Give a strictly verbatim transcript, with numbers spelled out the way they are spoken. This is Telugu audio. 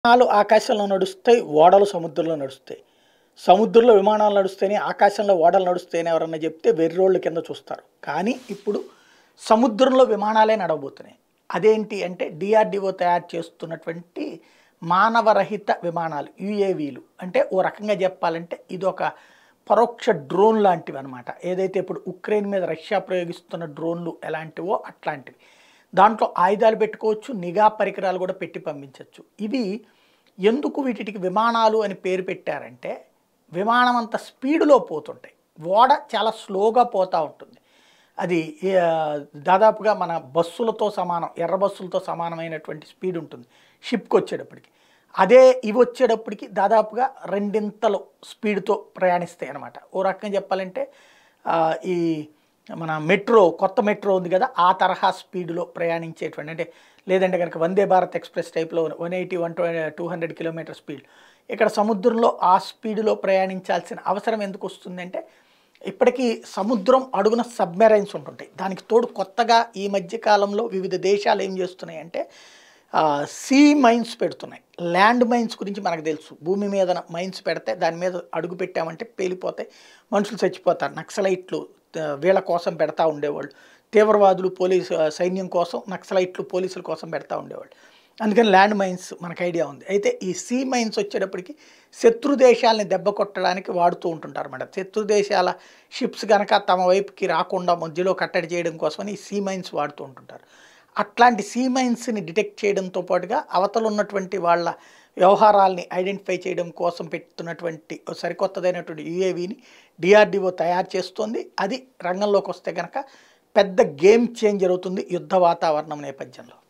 విమానాలు ఆకాశంలో నడుస్తాయి, ఓడలు సముద్రంలో నడుస్తాయి. సముద్రంలో విమానాలు నడుస్తేనే, ఆకాశంలో ఓడలు నడుస్తేనే ఎవరన్నా చెప్తే వెర్రోళ్ళు కింద చూస్తారు. కానీ ఇప్పుడు సముద్రంలో విమానాలే నడవబోతున్నాయి. అదేంటి అంటే డిఆర్డిఓ తయారు చేస్తున్నటువంటి మానవరహిత విమానాలు, యుఏవీలు. అంటే ఓ రకంగా చెప్పాలంటే ఇది ఒక పరోక్ష డ్రోన్ లాంటివి అనమాట. ఏదైతే ఇప్పుడు ఉక్రెయిన్ మీద రష్యా ప్రయోగిస్తున్న డ్రోన్లు ఎలాంటివో అట్లాంటివి. దాంట్లో ఆయుధాలు పెట్టుకోవచ్చు, నిఘా పరికరాలు కూడా పెట్టి పంపించవచ్చు. ఇవి ఎందుకు వీటికి విమానాలు అని పేరు పెట్టారంటే విమానం అంత స్పీడ్లో పోతుంటాయి, ఓడ చాలా స్లోగా పోతూ ఉంటుంది. అది దాదాపుగా మన బస్సులతో సమానం, ఎర్ర బస్సులతో సమానమైనటువంటి స్పీడ్ ఉంటుంది షిప్కి వచ్చేటప్పటికి. అదే ఇవి వచ్చేటప్పటికి దాదాపుగా రెండింతలు స్పీడ్తో ప్రయాణిస్తాయి అన్నమాట. ఓ రకంగా చెప్పాలంటే ఈ మన మెట్రో, కొత్త మెట్రో ఉంది కదా, ఆ తరహా స్పీడ్లో ప్రయాణించేటువంటి, అంటే లేదంటే కనుక వందే భారత్ ఎక్స్ప్రెస్ టైప్లో one eighty one two hundred kilometre speed. ఇక్కడ సముద్రంలో ఆ స్పీడ్లో ప్రయాణించాల్సిన అవసరం ఎందుకు వస్తుందంటే ఇప్పటికీ సముద్రం అడుగున సబ్మెరైన్స్ ఉంటుంటాయి. దానికి తోడు కొత్తగా ఈ మధ్య కాలంలో వివిధ దేశాలు ఏం చేస్తున్నాయి అంటే సీ మైన్స్ పెడుతున్నాయి. ల్యాండ్ మైన్స్ గురించి మనకు తెలుసు, భూమి మీద మైన్స్ పెడితే దాని మీద అడుగు పెట్టామంటే పేలిపోతాయి, మనుషులు చచ్చిపోతారు. నక్సలైట్లు వీళ్ళ కోసం పెడతా ఉండేవాళ్ళు, తీవ్రవాదులు పోలీసు సైన్యం కోసం, నక్సలైట్లు పోలీసుల కోసం పెడతా ఉండేవాళ్ళు. అందుకని ల్యాండ్ మైన్స్ మనకు ఐడియా ఉంది. అయితే ఈ సీ మైన్స్ వచ్చేటప్పటికి శత్రు దేశాలని దెబ్బ కొట్టడానికి వాడుతూ ఉంటుంటారు అన్నమాట. శత్రు దేశాల షిప్స్ కనుక తమ వైపుకి రాకుండా మధ్యలో కట్టడి చేయడం కోసమని ఈ సీ మైన్స్ వాడుతూ ఉంటుంటారు. అట్లాంటి సీ మైన్స్ని డిటెక్ట్ చేయడంతో పాటుగా అవతల ఉన్నటువంటి వాళ్ళ వ్యవహారాలని ఐడెంటిఫై చేయడం కోసం పెడుతున్నటువంటి సరికొత్తదైనటువంటి యుఏవీని డిఆర్డిఓ తయారు చేస్తోంది. అది రంగంలోకి వస్తే కనుక పెద్ద గేమ్ చేంజర్ అవుతుంది యుద్ధ వాతావరణం నేపథ్యంలో.